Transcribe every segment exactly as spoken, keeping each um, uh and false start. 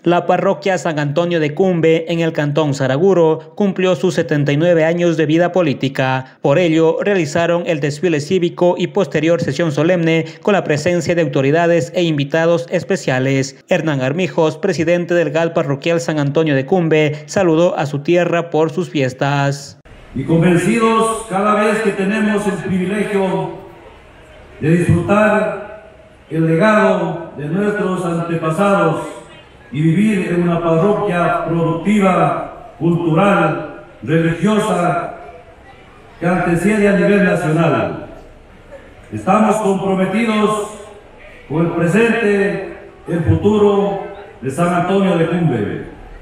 La parroquia San Antonio de Cumbe, en el cantón Saraguro, cumplió sus setenta y nueve años de vida política. Por ello, realizaron el desfile cívico y posterior sesión solemne con la presencia de autoridades e invitados especiales. Hernán Armijos, presidente del G A L parroquial San Antonio de Cumbe, saludó a su tierra por sus fiestas. Y convencidos cada vez que tenemos el privilegio de disfrutar el legado de nuestros antepasados y vivir en una parroquia productiva, cultural, religiosa, que antecede a nivel nacional. Estamos comprometidos con el presente, el futuro de San Antonio de Cumbe.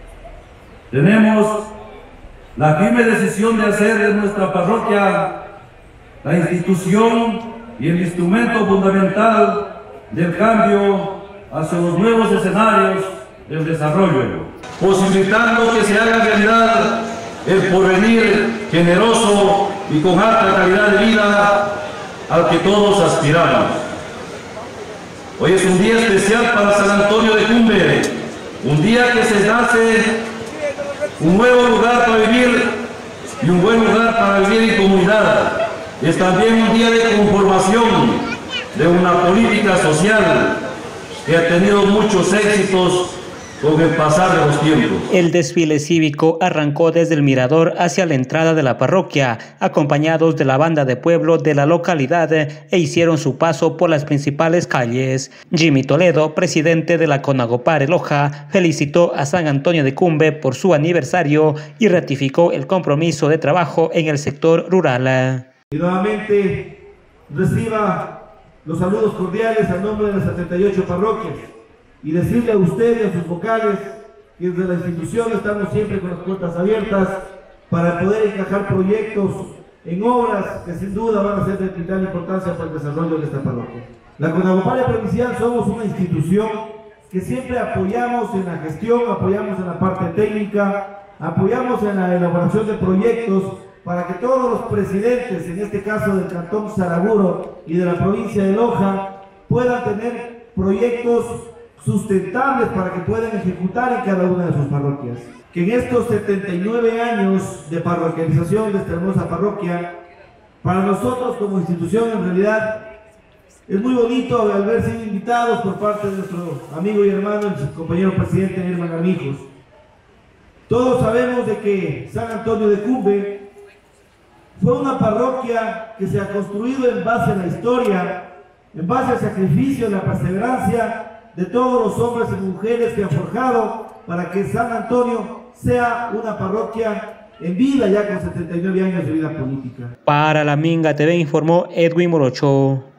Tenemos la firme decisión de hacer de nuestra parroquia la institución y el instrumento fundamental del cambio hacia los nuevos escenarios del desarrollo, posibilitando que se haga realidad el porvenir generoso y con alta calidad de vida al que todos aspiramos. Hoy es un día especial para San Antonio de Cumbe, un día que se nace un nuevo lugar para vivir y un buen lugar para vivir en comunidad. Es también un día de conformación de una política social que ha tenido muchos éxitos con el pasar de los tiempos. El desfile cívico arrancó desde el mirador hacia la entrada de la parroquia, acompañados de la banda de pueblo de la localidad, e hicieron su paso por las principales calles. Jimmy Toledo, presidente de la CONAGOPARE Loja, felicitó a San Antonio de Cumbe por su aniversario y ratificó el compromiso de trabajo en el sector rural. Y nuevamente reciba los saludos cordiales a nombre de las setenta y ocho parroquias. Y decirle a usted y a sus vocales que desde la institución estamos siempre con las puertas abiertas para poder encajar proyectos en obras que sin duda van a ser de vital importancia para el desarrollo de esta parroquia. La CONAGOPARE Provincial somos una institución que siempre apoyamos en la gestión, apoyamos en la parte técnica, apoyamos en la elaboración de proyectos para que todos los presidentes, en este caso del cantón Saraguro y de la provincia de Loja, puedan tener proyectos sustentables para que puedan ejecutar en cada una de sus parroquias. Que en estos setenta y nueve años de parroquialización de esta hermosa parroquia, para nosotros como institución en realidad es muy bonito al ver sido invitados por parte de nuestro amigo y hermano, el compañero presidente Hernán Armijos. Todos sabemos de que San Antonio de Cumbe fue una parroquia que se ha construido en base a la historia, en base al sacrificio, la perseverancia de todos los hombres y mujeres que han forjado para que San Antonio sea una parroquia en vida ya con setenta y nueve años de vida política. Para La Minga T V informó Edwin Morocho.